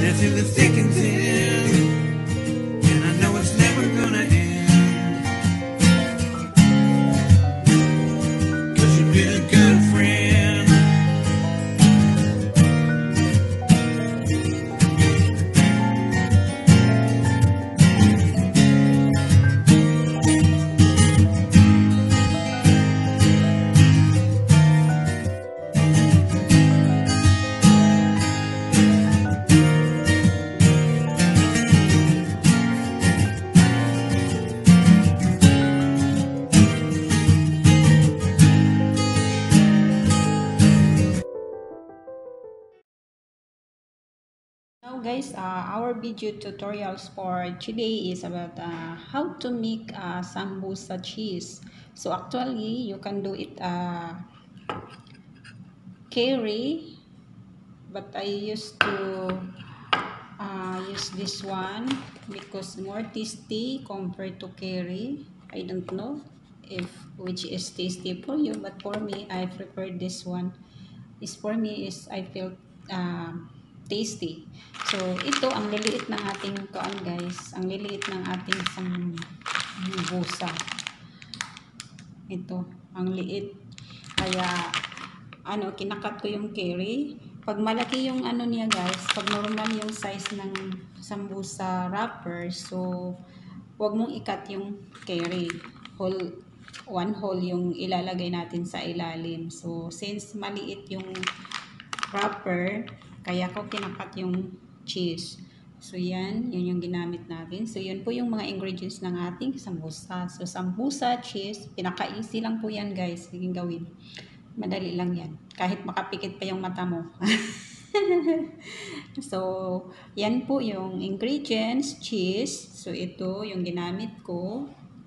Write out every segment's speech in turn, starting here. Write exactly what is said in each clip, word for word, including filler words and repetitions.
Now through the thick and thin, and I know it's never gonna end. 'Cause you've been a good friend. Now guys, uh, our video tutorials for today is about uh, how to make uh, sambusa cheese. So actually, you can do it uh, curry, but I used to uh, use this one because more tasty compared to curry. I don't know if which is tasty for you, but for me, I prefer this one. Is for me is I feel um, tasty. So ito ang liliit ng ating kuan guys, ang liliit ng ating sambusa. Ito, ang liit. Kaya ano, kinakat ko yung curry. Pag malaki yung ano niya guys, pag normal yung size ng sambusa wrapper, so wag mong ikat yung curry. Whole, one whole yung ilalagay natin sa ilalim. So since maliit yung wrapper, kaya ko kinakat yung cheese. So yan, yun yung ginamit natin. So yun po yung mga ingredients ng ating sambusa. So sambusa, cheese, pinaka-easy lang po yan guys, higing gawin. Madali lang yan. Kahit makapikit pa yung mata mo. So, yan po yung ingredients, cheese. So ito yung ginamit ko.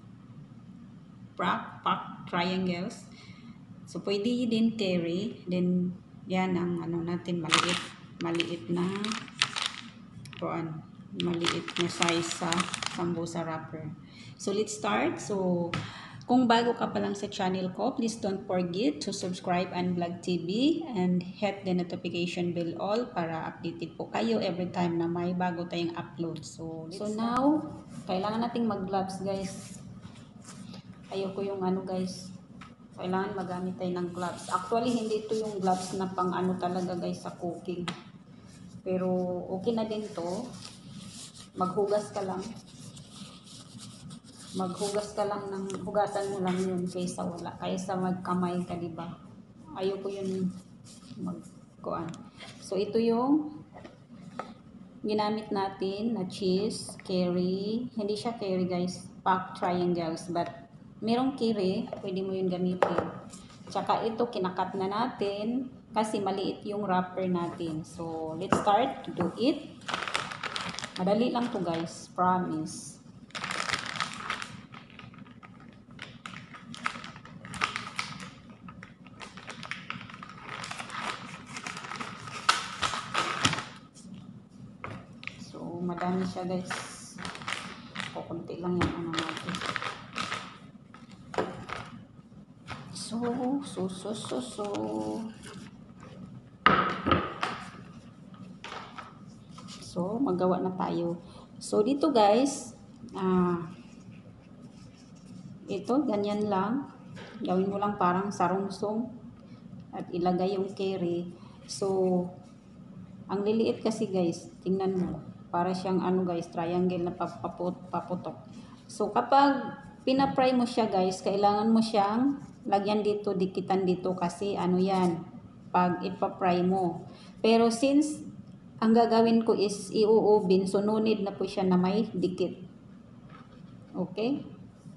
Pack, pack triangles. So pwede din curry. Then yan ang ano natin, maliit. Maliit na kuan, maliit na size sa sambusa wrapper. So let's start. So kung bago ka pa lang sa channel ko, please don't forget to subscribe and Vlog T V and hit the notification bell all para updated po kayo every time na may bago tayong upload. So, so now, kailangan nating mag-gloves guys. Ayoko yung ano guys, kailangan magamit tayo ng gloves. Actually, hindi ito yung gloves na pang ano talaga guys sa cooking. Pero okay na din to. Maghugas ka lang. Maghugas ka lang ng, hugasan mo lang yun kaysa wala. Kaysa magkamay ka, diba? Ayoko yun magkuan. So, ito yung ginamit natin na cheese, curry. Hindi siya curry guys, pack triangles. But, merong curry, pwede mo yun gamitin. Tsaka ito, kinakat na natin kasi maliit yung wrapper natin. So, let's start to do it. Madali lang to guys, promise. So, madami siya guys. Kukunti lang yung ano natin. So, so, so, so, so. So, magawa na tayo. So, dito guys, ah, ito, ganyan lang. Gawin mo lang parang sarungsong at ilagay yung curry. So, ang liliit kasi guys, tingnan mo. Para siyang ano guys, triangle na papaput, paputok. So, kapag pinapry mo siya guys, kailangan mo siyang lagyan dito, dikitan dito kasi ano yan, pag ipapry mo. Pero since ang gagawin ko is i-oven, so no need na po siya na may dikit. Okay?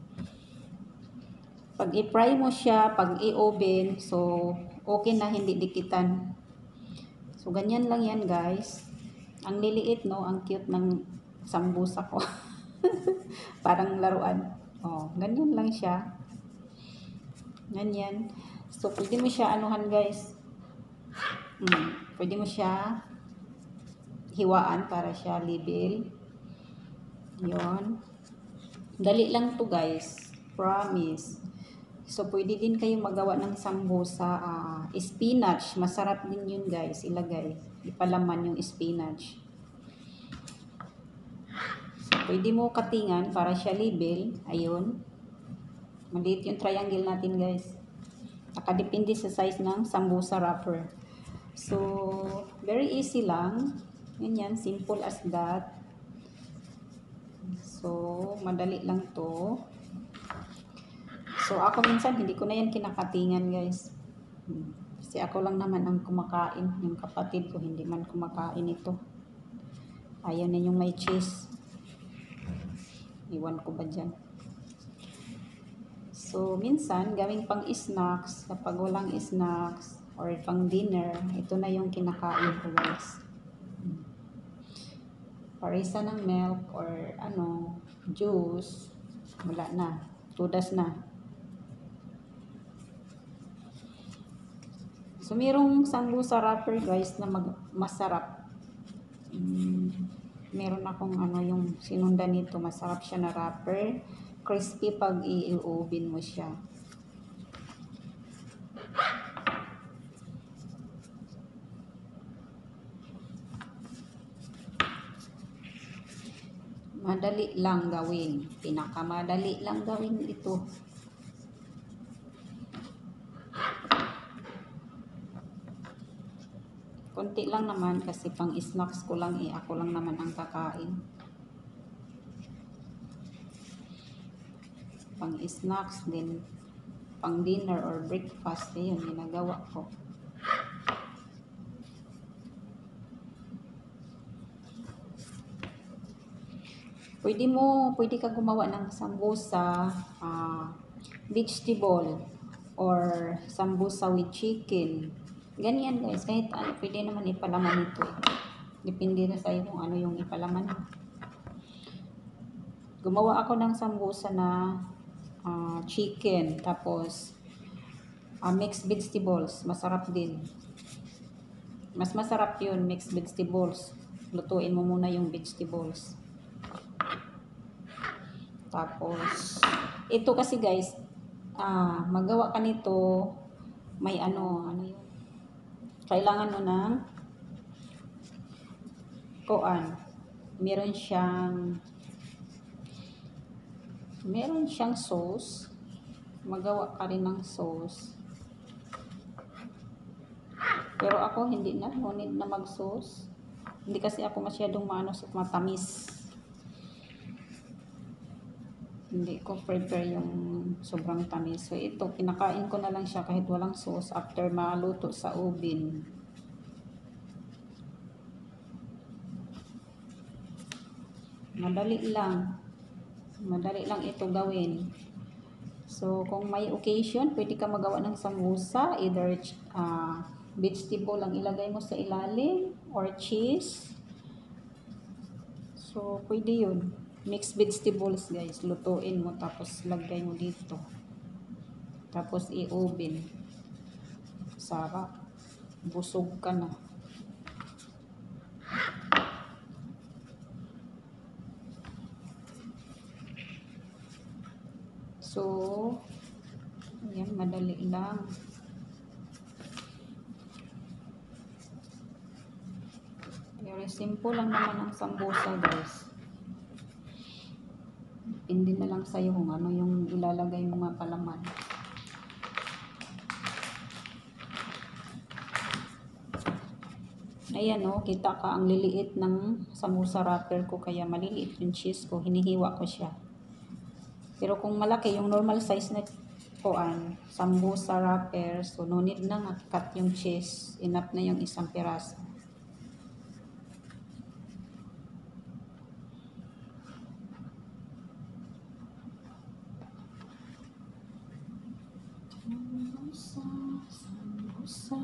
Pag i-fry mo siya, pag i-oven, so okay na, hindi dikitan. So ganyan lang yan guys. Ang liliit no, ang cute ng sambusa ko. Parang laruan. Oh, ganyan lang siya. Ganyan. So pwede mo siya anuhan guys. Hmm, pwede mo siya hiwaan para siya level. Yon. Dali lang to guys. Promise. So, pwede din kayo magawa ng sambusa. Uh, spinach. Masarap din yun guys. Ilagay. Ipalaman yung spinach. Pwede mo katingan para siya level. Ayun. Maliit yung triangle natin guys. Nakadepende sa size ng sambusa wrapper. So, very easy lang. Ganyan, simple as that. So, madali lang to. So, ako minsan hindi ko na yan kinakatingan guys. Hmm. Kasi ako lang naman ang kumakain. Yung kapatid ko hindi man kumakain ito. Ayaw na yung may cheese. Iwan ko ba dyan? So, minsan, gawing pang snacks, kapag walang snacks, or pang dinner, ito na yung kinakain ko guys. Parisa ng milk, or ano, juice, wala na. Tudas na. So, merong sambusa wrapper guys na mag masarap. Mm, meron akong ano yung sinundan nito. Masarap siya na wrapper. Crispy pag i-oven mo siya. Madali lang gawin. Pinakamadali lang gawin ito. Konti lang naman kasi pang snacks ko lang eh. Ako lang naman ang kakain. Pang snacks din. Pang dinner or breakfast. Ayun, ginagawa ko. Pwede mo, pwede ka gumawa ng sambusa, uh, vegetable, or sambusa with chicken. Ganyan guys, kahit ano, pwede naman ipalaman ito. Depende na sa iyo kung ano yung ipalaman. Gumawa ako ng sambusa na uh, chicken, tapos uh, mixed vegetables, masarap din. Mas masarap yun, mixed vegetables. Lutuin mo muna yung vegetables. Tapos, ito kasi guys, ah, magawa ka nito, may ano, ano yun, kailangan mo ng kuan, meron siyang, meron siyang sauce, magawa ka rin ng sauce. Pero ako hindi na, no need na mag-sauce. Hindi kasi ako masyadong maano sa matamis. Hindi ko prepare yung sobrang tamis. So ito, pinakain ko na lang siya kahit walang sauce after maluto sa oven. Madali lang. Madali lang ito gawin. So kung may occasion, pwede ka magawa ng sambusa. Either uh, vegetable ang ilagay mo sa ilalim or cheese. So pwede yun. Mixed vegetables guys, lutuin mo tapos lagay mo dito. Tapos i-oven. Sarap. Busog ka na. So, ayan, madali lang. Very simple lang naman ang sambusa guys. Hindi na lang sa'yo kung ano yung ilalagay mo nga palaman. Ayan o, oh, kita ka ang liliit ng sambusa wrapper ko, kaya maliliit yung cheese ko, hinihiwa ko siya. Pero kung malaki yung normal size na kuan, sambusa wrapper, so no need na nga cut yung cheese, enough na yung isang piraso. Sambusa, sambusa.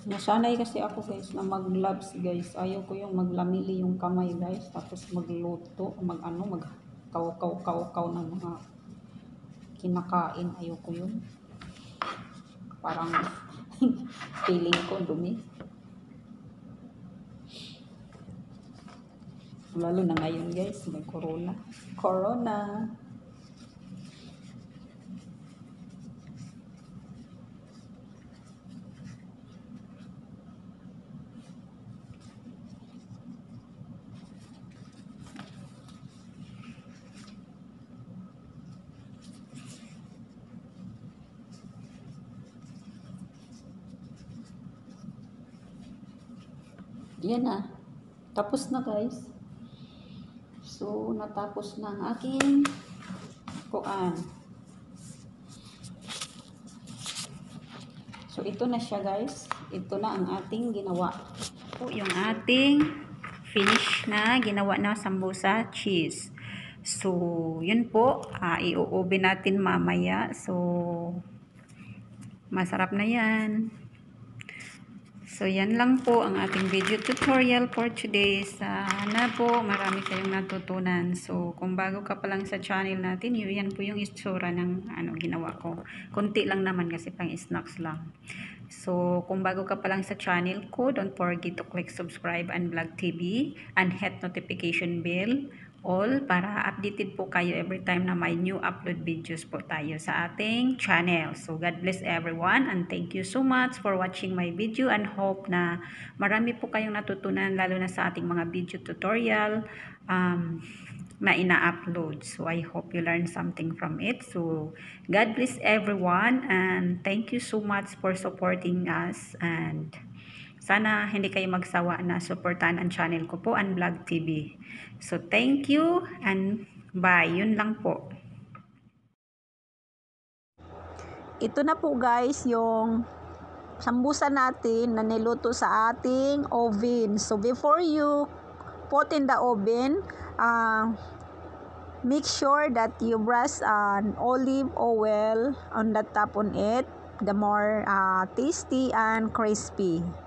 Nasanay kasi ako guys na mag-gloves guys. Ayaw ko yung maglamili yung kamay guys. Tapos magluto, mag ano, mag kaw-kaw-kaw-kaw ng mga kinakain. Ayaw ko yun. Parang feeling ko dumi. Lalo na ngayon guys, may corona. Corona! Yan na. Tapos na guys. So, natapos na ang aking kuan. So, ito na siya guys. Ito na ang ating ginawa. Po yung ating finish na ginawa na sambusa cheese. So, yun po. Uh, i-oven natin mamaya. So, masarap na yan. So, yan lang po ang ating video tutorial for today. Sana po marami kayong natutunan. So, kung bago ka pa lang sa channel natin, yun, yan po yung itsura ng ano, ginawa ko. Kunti lang naman kasi pang snacks lang. So, kung bago ka pa lang sa channel ko, don't forget to click subscribe and Vlog T V and hit notification bell all para updated po kayo every time na may new upload videos po tayo sa ating channel. So, God bless everyone and thank you so much for watching my video and hope na marami po kayong natutunan lalo na sa ating mga video tutorial um, na ina-upload. So, I hope you learn something from it. So, God bless everyone and thank you so much for supporting us and sana hindi kayo magsawa na supportan ang channel ko po, ang Vlog T V. So, thank you and bye. Yun lang po. Ito na po guys yung sambusa natin na niluto sa ating oven. So, before you put in the oven, uh, make sure that you brush an olive oil on the top on it. The more uh, tasty and crispy.